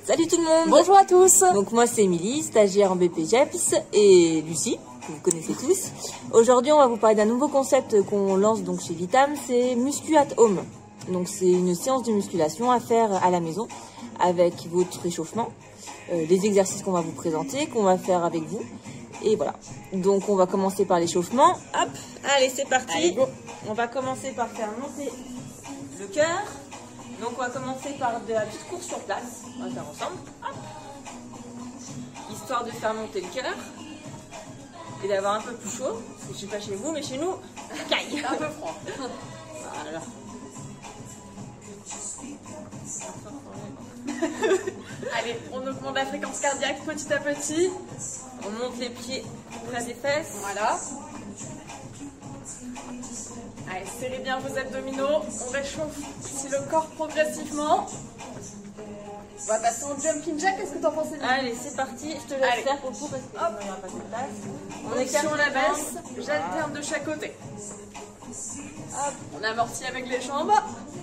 Salut tout le monde. Bonjour à tous. Donc moi c'est Émilie, stagiaire en BPGEPS, et Lucie, que vous connaissez tous. Aujourd'hui on va vous parler d'un nouveau concept qu'on lance donc chez Vitam, c'est Muscu at Home. Donc c'est une séance de musculation à faire à la maison avec votre échauffement, les exercices qu'on va vous présenter, qu'on va faire avec vous. Et voilà. Donc on va commencer par l'échauffement. Hop, allez c'est parti. Allez, go. On va commencer par faire monter le cœur. Donc on va commencer par de la petite course sur place. On va faire ensemble. Hop. Histoire de faire monter le cœur et d'avoir un peu plus chaud. Parce que je sais pas chez vous, mais chez nous, ça caille. Un peu froid. Voilà. Allez, on augmente la fréquence cardiaque petit à petit. On monte les pieds près des fesses. Voilà. Allez, serrez bien vos abdominaux. On réchauffe ici le corps progressivement. On va passer en jumping jack. Qu'est-ce que t'en penses, Émilie? Allez, c'est parti. Je te laisse Allez. faire pour vous parce que il n'y aura pas de place. On est sur la baisse. J'alterne de chaque côté. Hop. On amortit avec les jambes.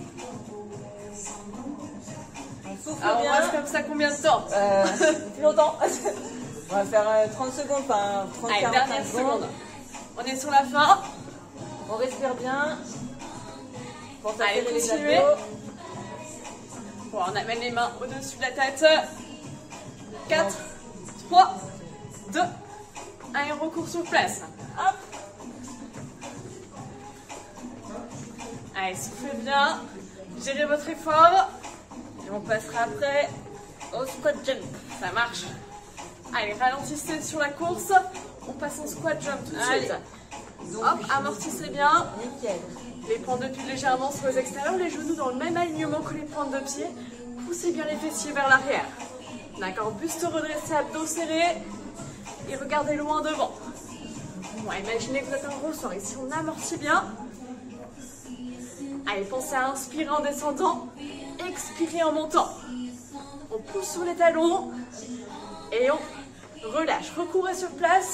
On souffle Alors, on bien. reste comme ça combien de temps? Plus longtemps. On va faire 30 secondes, enfin 30 Allez, 45 dernière seconde. On est sur la fin. On respire bien. Pour Allez, s'attirer les continuez. abdos. Bon, on amène les mains au-dessus de la tête. 4, 3, 2, 1 et on recourt sur place. Hop. Allez, soufflez bien. Gérez votre effort. Et on passera après au squat jump. Ça marche. Allez, ralentissez sur la course. On passe en squat jump tout de Allez. suite. Donc, Hop, amortissez bien. nickel. Les pointes de pied légèrement sur les extérieurs, les genoux dans le même alignement que les pointes de pied. Poussez bien les fessiers vers l'arrière. D'accord, buste redressé, abdos serrés. Et regardez loin devant. Bon, imaginez que vous êtes un ressort. Ici, on amortit bien. Allez, pensez à inspirer en descendant. Expirez en montant. On pousse sur les talons. Et on relâche. Recourez sur place.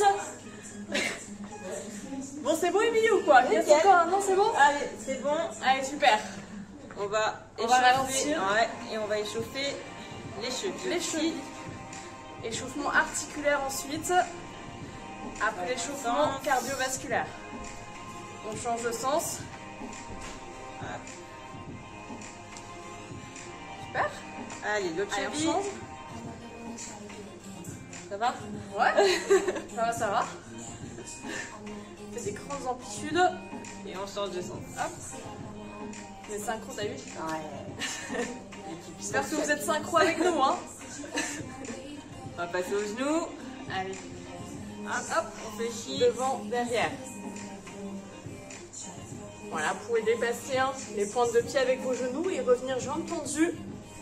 Bon, c'est bon, Émilie, ou quoi? Il reste Nickel. encore un? Non, c'est bon? Allez, c'est bon. Allez, super. On va On va ralentir. Ouais, et on va échauffer les chevilles. Les chevilles. Échauffement articulaire ensuite. Après l'échauffement cardiovasculaire. On change de sens. Super. Allez, l'autre Allez, on cheville. change. Ça va? Ouais. Ça va, ça va. On fait des grandes amplitudes. Et on change de sens. Hop. Les synchro, t'as vu? Ouais. J'espère que vous êtes synchro avec nous, hein. On va passer aux genoux. Allez. Hop, hop, on fléchit. Devant, derrière. Voilà, vous pouvez dépasser les pointes de pied avec vos genoux et revenir jambes tendues.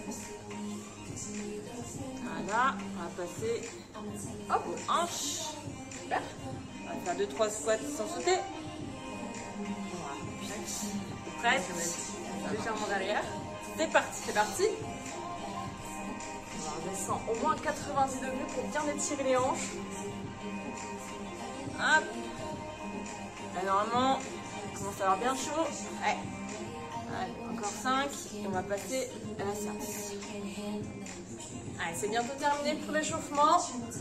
Voilà, on va passer Hop, aux hanches. super. On va faire 2-3 squats sans sauter. Voilà. Prête? Légèrement derrière. C'est parti. C'est parti. On descend au moins 90 degrés pour bien étirer les hanches. Hop. Là, normalement, on commence à avoir bien chaud. Ouais. Allez, encore 5. Et on va passer à la séance. Allez, c'est bientôt terminé pour l'échauffement.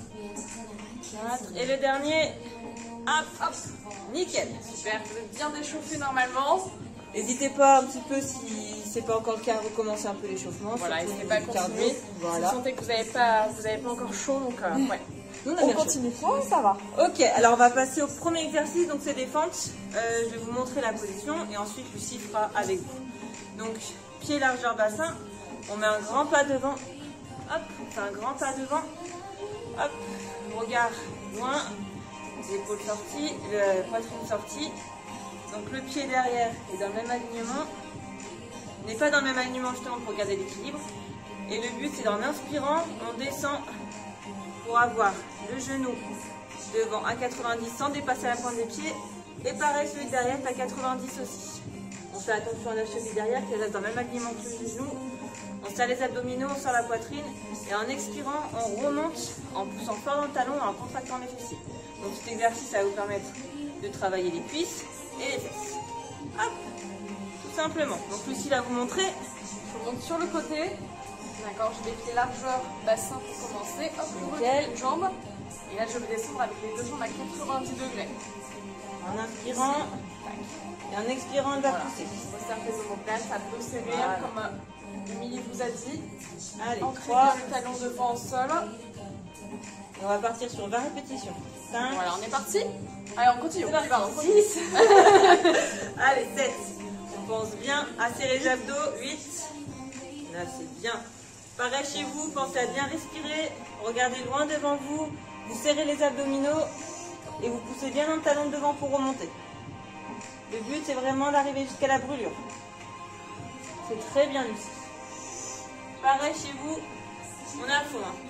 4. Et le dernier. Hop, hop. Nickel. Super, vous êtes bien déchauffé normalement. N'hésitez pas un petit peu si c'est pas encore le cas à recommencer un peu l'échauffement. Voilà, surtout n'hésitez pas à du cardio. continuer. Voilà. Si vous sentez que vous n'avez pas encore chaud, donc ouais. Nous, On bien chaud. continue. Ouais, ça va. Ok, alors on va passer au premier exercice, donc c'est des fentes. Je vais vous montrer la position et ensuite Lucie fera avec vous. Donc, pied largeur bassin, on met un grand pas devant. Hop, on fait un grand pas devant. Hop, regard loin, les épaules sorties, la poitrine sortie. Donc le pied derrière est dans le même alignement. On n'est pas dans le même alignement justement pour garder l'équilibre. Et le but c'est d'en inspirant, on descend pour avoir le genou devant à 90 sans dépasser la pointe des pieds. Et pareil, celui de derrière est à 90 aussi. On fait attention à la cheville derrière qui reste dans le même alignement que le genou. On serre les abdominaux, on serre la poitrine. Et en expirant, on remonte en poussant fort dans le talon et en contractant les fessiers. Donc cet exercice, ça va vous permettre de travailler les cuisses et les fesses. Hop, tout simplement. Donc Lucie va vous montrer. Je monte sur le côté. D'accord, je vais pieds largeur, bassin pour commencer. Hop, je Nickel. retire une jambe. Et là, je vais descendre avec les deux jambes à 90 degrés. En inspirant et en expirant, elle va pousser. Resserre les omoplates, abdos serrés, Voilà. comme Émilie vous a dit. Allez, Ancrez 3. bien le talon devant au sol. On va partir sur 20 répétitions. 5. Voilà, on est parti. Allez, on continue. C'est On y va, on parti. continue. 6. Allez, 7. On pense bien à serrer les abdos. 8. Là, c'est bien. Pareil chez vous, pensez à bien respirer. Regardez loin devant vous. Vous serrez les abdominaux et vous poussez bien dans le talon de devant pour remonter. Le but, c'est vraiment d'arriver jusqu'à la brûlure. C'est très bien, Lucie. Pareil chez vous, on est à fond. Hein.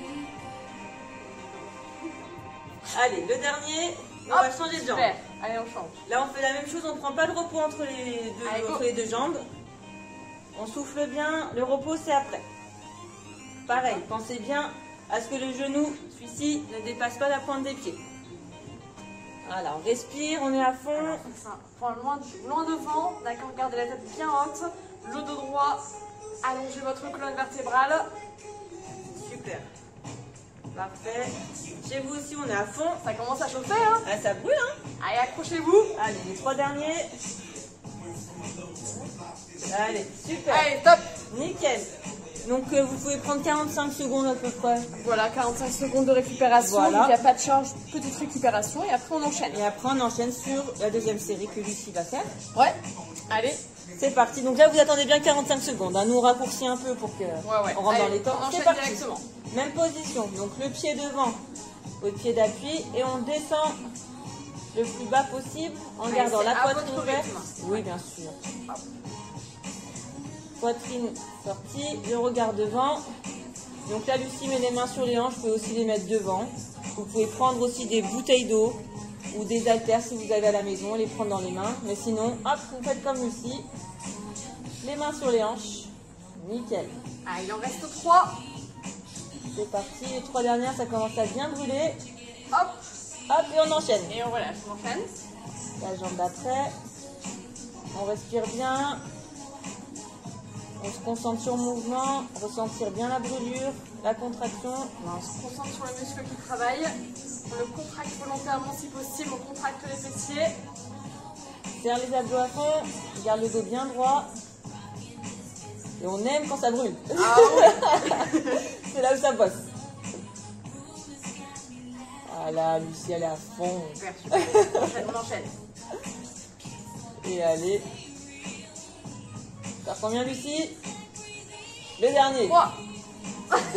Allez, le dernier, on va changer de jambe. Super. Allez, on change. Là, on fait la même chose, on ne prend pas le repos entre Allez, les deux jambes. On souffle bien, le repos, c'est après. Pareil, pensez bien à ce que le genou, celui-ci, ne dépasse pas la pointe des pieds. Voilà, on respire, on est à fond. Enfin, loin devant, d'accord, gardez la tête bien haute, le dos droit, allongez votre colonne vertébrale. Super. Parfait. Chez vous aussi, on est à fond. Ça commence à chauffer, hein. Ah, ça brûle, hein. Allez, accrochez-vous. Allez, les 3 derniers. Allez, super. Allez, top. Nickel. Donc, vous pouvez prendre 45 secondes à peu près. Voilà, 45 secondes de récupération, Voilà. donc il n'y a pas de charge, petite récupération, et après on enchaîne. Et après, on enchaîne sur la deuxième série que Lucie va faire. Ouais, allez. C'est parti. Donc là, vous attendez bien 45 secondes. Hein. Nous, on raccourcit un peu pour que Ouais. on rentre Allez, dans les temps. on C'est enchaîne parti. directement. Même position. Donc le pied devant, au pied d'appui, et on descend le plus bas possible en Allez, gardant c'est la à poitrine votre ouverte. rythme. Oui, bien sûr. Poitrine sortie, le regard devant. Donc là, Lucie met les mains sur les hanches, vous pouvez aussi les mettre devant. Vous pouvez prendre aussi des bouteilles d'eau ou des haltères si vous avez à la maison, les prendre dans les mains. Mais sinon, hop, vous faites comme Lucie. Les mains sur les hanches. Nickel. Ah, il en reste 3. C'est parti. Les 3 dernières, ça commence à bien brûler. Hop, Hop, et on enchaîne. et on relâche, on enchaîne. La jambe d'après. On respire bien. On se concentre sur le mouvement. Ressentir bien la brûlure, la contraction. On se concentre sur le muscle qui travaille. On le contracte volontairement si possible, on contracte les fessiers. Serre les abdos à fond. Garde le dos bien droit. Et on aime quand ça brûle. Ah ouais. C'est là où ça bosse. Voilà, Lucie, elle est à fond. Super, super. On enchaîne. Et allez. Ça combien, Lucie? Le dernier. 3. 2,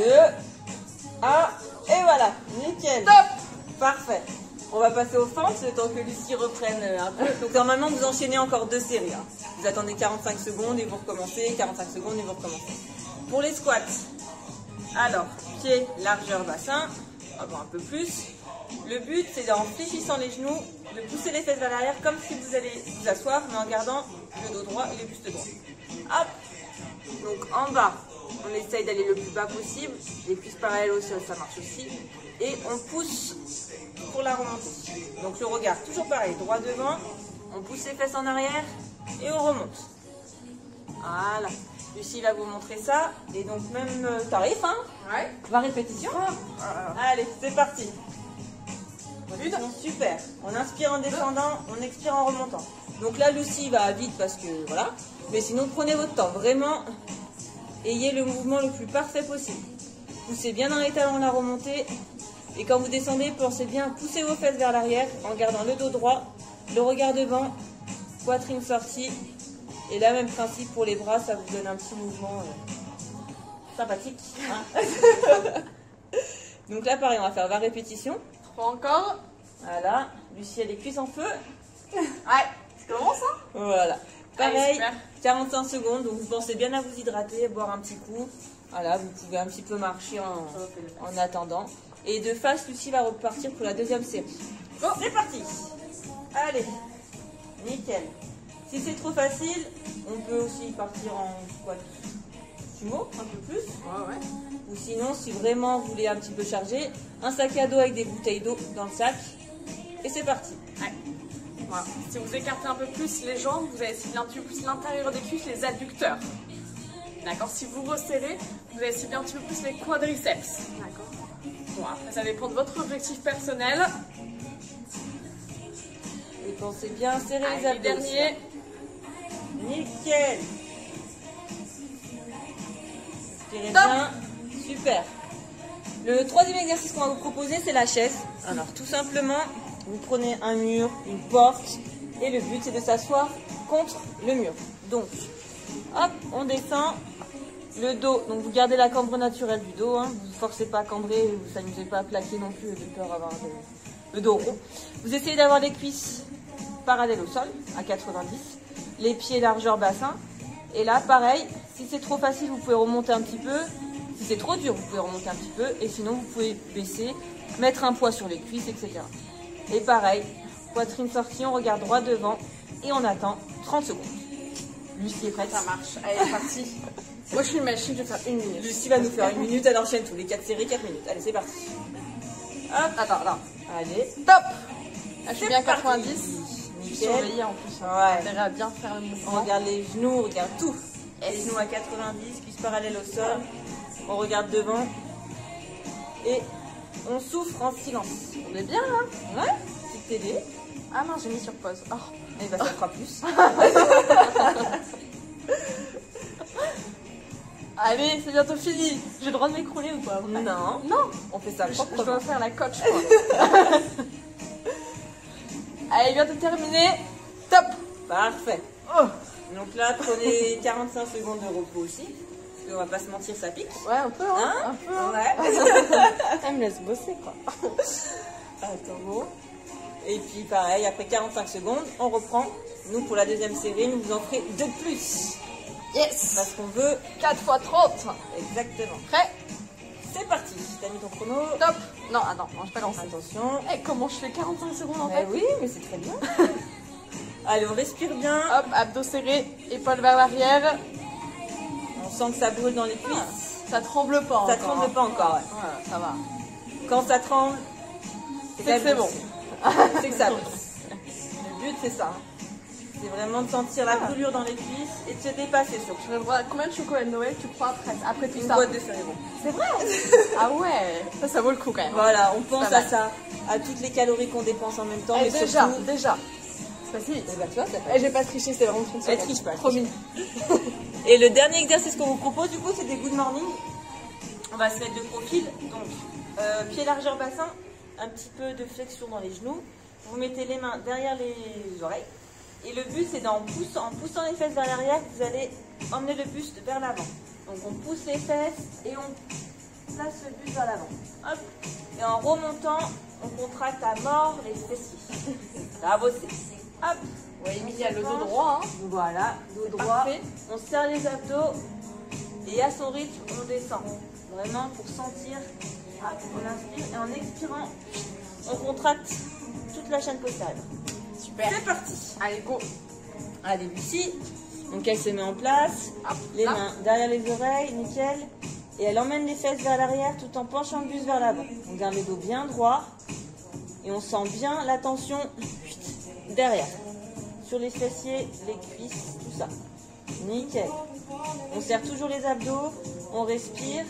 1, et voilà, nickel. Top. Parfait. On va passer aux fentes, le temps que Lucie reprenne un peu. Donc normalement, vous enchaînez encore 2 séries. Hein. Vous attendez 45 secondes et vous recommencez, 45 secondes et vous recommencez. Pour les squats, alors, pied, largeur, bassin, on va voir un peu plus. Le but, c'est en fléchissant les genoux, de pousser les fesses vers l'arrière comme si vous allez vous asseoir, mais en gardant le dos droit et le buste droit. Hop. Donc en bas, on essaye d'aller le plus bas possible. Les cuisses parallèles au sol, ça marche aussi. Et on pousse pour la remontée. Donc le regard, toujours pareil, droit devant. On pousse les fesses en arrière et on remonte. Voilà. Lucie va vous montrer ça. Et donc même tarif, hein. Ouais. 20 répétitions. Allez, c'est parti. Une. Super. On inspire en descendant, on expire en remontant. Donc là, Lucie va vite parce que voilà. Mais sinon, prenez votre temps. Vraiment, ayez le mouvement le plus parfait possible. Poussez bien dans les talons la remontée. Et quand vous descendez, pensez bien à pousser vos fesses vers l'arrière en gardant le dos droit, le regard devant, poitrine sortie. Et là, même principe pour les bras, ça vous donne un petit mouvement sympathique. Hein. Donc là, pareil, on va faire 20 répétitions. 3 encore. Voilà, Lucie a les cuisses en feu. Ouais, c'est comment ça? Voilà. Allez, Pareil, super. 45 secondes, donc vous pensez bien à vous hydrater, à boire un petit coup. Voilà, vous pouvez un petit peu marcher en attendant. Et de face, Lucie va repartir pour la deuxième série. Bon, c'est parti. Allez, nickel. Si c'est trop facile, on peut aussi partir en squat sumo, un peu plus. Ouais. Ou sinon, si vraiment vous voulez un petit peu charger, un sac à dos avec des bouteilles d'eau dans le sac. Et c'est parti. Ouais. Voilà. Si vous écartez un peu plus les jambes, vous allez essayer un peu plus l'intérieur des cuisses, les adducteurs. D'accord. Si vous resserrez, vous allez cibler un petit peu plus les quadriceps. D'accord. Bon, après, ça dépend de votre objectif personnel. Et pensez bien serrer les Allez, abdos. dernier. Nickel. Inspirez Top. bien. Super. Le troisième exercice qu'on va vous proposer, c'est la chaise. Alors, tout simplement, vous prenez un mur, une porte, et le but, c'est de s'asseoir contre le mur. Donc, hop, on descend. Le dos, donc vous gardez la cambre naturelle du dos, hein. Vous ne forcez pas à cambrer, vous ne s'amusez pas à plaquer non plus, de peur d'avoir le dos rond. Vous essayez d'avoir les cuisses parallèles au sol, à 90, les pieds largeur bassin. Et là, pareil, si c'est trop facile, vous pouvez remonter un petit peu. Si c'est trop dur, vous pouvez remonter un petit peu. Et sinon, vous pouvez baisser, mettre un poids sur les cuisses, etc. Et pareil, poitrine sortie, on regarde droit devant et on attend 30 secondes. Lucie est prête? Ça marche. Allez, c'est parti. Moi, je suis une machine, je vais faire 1 minute. Lucie va nous faire 1 minute, elle enchaîne tous les 4 séries, 4 minutes. Allez, c'est parti. Hop, Attends, là. allez. Top. Là, je suis C'est bien à parti. 90. Je suis Nickel. surveillée en plus. Ouais. Intérêt à bien faire le On mouvement. regarde les genoux, on regarde tout. Les genoux à 90, cuisses parallèles au sol. On regarde devant. Et on souffre en silence. On est bien, là. Ouais, petite télé. Ah non, j'ai mis sur pause. Oh. Et bah ça fera plus. Allez, c'est bientôt fini. J'ai le droit de m'écrouler ou pas? Non, Non. on fait ça Je proprement. dois faire la coach, quoi. Allez, bientôt terminé. Top. Parfait. Oh. Donc là, prenez 45 secondes de repos aussi. Parce qu'on va pas se mentir, ça pique. Ouais, un peu, hein. Hein? Un peu, hein. Ouais. Elle me laisse bosser, quoi. Attends, bon. Et puis pareil, après 45 secondes, on reprend. Nous, pour la deuxième série, nous vous en ferez 2 de plus. Yes. Parce qu'on veut 4 x 30. exactement. Prêt? C'est parti. T'as mis ton chrono. Top. Non, attends, je peux lancer. Attention. Eh, comment je fais 45 secondes en Mais fait? oui, mais c'est très bien. Allez, on respire bien. Hop, abdos serrés, épaules vers l'arrière. On sent que ça brûle dans les cuisses. Ça tremble pas Ça encore. tremble pas encore. Ouais. Ouais, ça va. Quand ça tremble, C'est que c'est bon. C'est que ça pousse. Le but, c'est ça. C'est vraiment de sentir la brûlure dans les cuisses et de se dépasser surtout. Je vois combien de chocolat de Noël tu crois après tout Une ça? boîte de céréales. C'est vrai? Ah ouais, ça vaut le coup quand même. Voilà, on pense Pas à mal. ça, à toutes les calories qu'on dépense en même temps, Eh, mais déjà, surtout... déjà. C'est pas si vite. Eh ben, tu vois, ça fait- Eh, j'ai pas triché, c'était vraiment 30 Elle secondes. triche pas, elle Promis. Et le dernier exercice qu'on vous propose, du coup, c'est des good morning. On va se mettre de profil, donc pied largeur bassin, un petit peu de flexion dans les genoux. Vous mettez les mains derrière les oreilles. Et le but, c'est en poussant les fesses vers l'arrière, vous allez emmener le buste vers l'avant. Donc on pousse les fesses et on place le buste vers l'avant. Hop. Et en remontant, on contracte à mort les fessiers. Ça va bosser. Hop. Ouais, Émilie, il y a le dos droit. Hein. Voilà, dos droit. Parfait. On serre les abdos et à son rythme, on descend. Vraiment pour sentir. Hop, on inspire et en expirant, on contracte toute la chaîne postérieure. Super. C'est parti. Allez, go. Allez, Lucie. Donc elle se met en place, Hop, les là. mains derrière les oreilles, nickel. Et elle emmène les fesses vers l'arrière tout en penchant le buste vers l'avant. On garde le dos bien droit et on sent bien la tension derrière. Sur les fessiers, les cuisses, tout ça. Nickel. On serre toujours les abdos, on respire.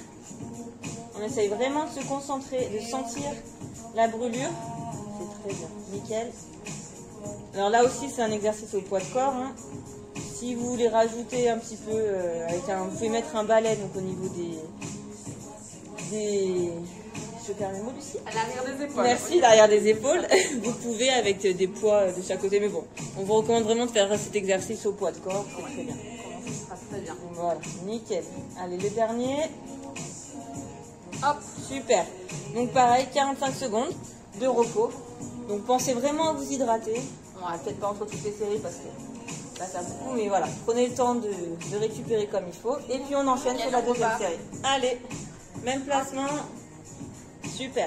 On essaye vraiment de se concentrer, de sentir la brûlure. C'est très bien. Nickel. Alors là aussi, c'est un exercice au poids de corps. Hein. Si vous voulez rajouter un petit peu, vous pouvez mettre un balai donc au niveau des... Je perds mes mots, Lucie. À l'arrière des épaules. Merci, l'arrière des épaules. Vous pouvez avec des poids de chaque côté. Mais bon, on vous recommande vraiment de faire cet exercice au poids de corps. C'est très bien. Ça sera très bien. Voilà, nickel. Allez, le dernier. Hop. Super. Donc pareil, 45 secondes de repos. Donc pensez vraiment à vous hydrater. On va peut-être pas entre toutes les séries parce que là ça beaucoup, mais voilà. Prenez le temps de récupérer comme il faut. Et puis on enchaîne sur la deuxième repas. série. Allez, même placement. Super.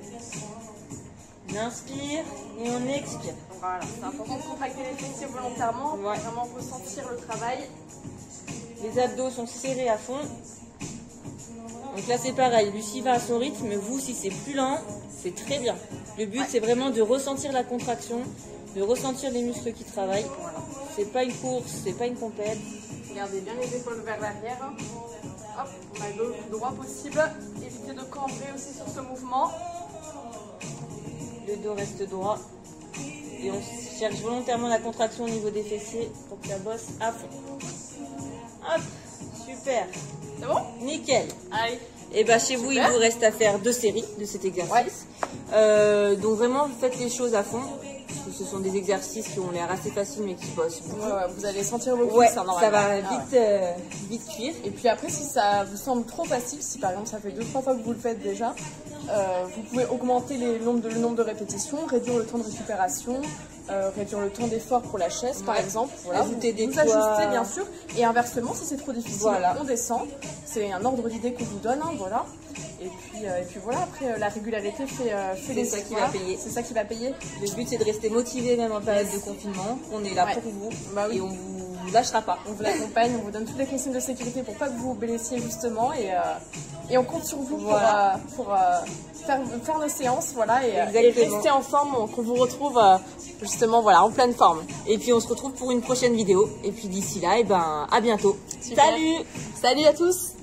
On inspire et on expire. Voilà, c'est important de contracter les fessiers volontairement pour Ouais. vraiment ressentir le travail. Les abdos sont serrés à fond. Donc là c'est pareil, Lucie va à son rythme, vous si c'est plus lent, c'est très bien. Le but c'est vraiment de ressentir la contraction, de ressentir les muscles qui travaillent. C'est pas une course, c'est pas une compète. Gardez bien les épaules vers l'arrière. Hop, on a le plus droit possible. Évitez de cambrer aussi sur ce mouvement. Le dos reste droit. Et on cherche volontairement la contraction au niveau des fessiers pour que ça bosse à fond. Hop, super. C'est bon? Nickel. Allez. Et bah chez vous, il Super. vous reste à faire 2 séries de cet exercice. Donc vraiment, vous faites les choses à fond. Parce que ce sont des exercices qui ont l'air assez faciles mais qui bossent beaucoup. Ouais, vous allez sentir vos Ouais, cuisses, hein, ça va normalement. vite, vite cuire. Et puis après, si ça vous semble trop facile, si par exemple ça fait 2-3 fois que vous le faites déjà, vous pouvez augmenter le nombre de répétitions, réduire le temps de récupération, réduire le temps d'effort pour la chaise par exemple. Voilà, Ajouter des vous poids. ajustez bien sûr. Et inversement, si c'est trop difficile, Voilà. on descend. C'est un ordre d'idée qu'on vous donne, hein, voilà. Et puis voilà, après la régularité fait les ça qui voilà. va payer. C'est ça qui va payer. Le but c'est de rester motivé même en période de confinement. On est là Ouais. pour vous Bah oui. et on vous lâchera pas. On vous l'accompagne, on vous donne toutes les consignes de sécurité pour pas que vous vous blessiez justement et on compte sur vous Voilà. pour faire nos séances voilà, et Exactement. rester en forme, qu'on vous retrouve justement voilà, en pleine forme. Et puis on se retrouve pour une prochaine vidéo. Et puis d'ici là, et ben à bientôt. Super. Salut! Salut à tous!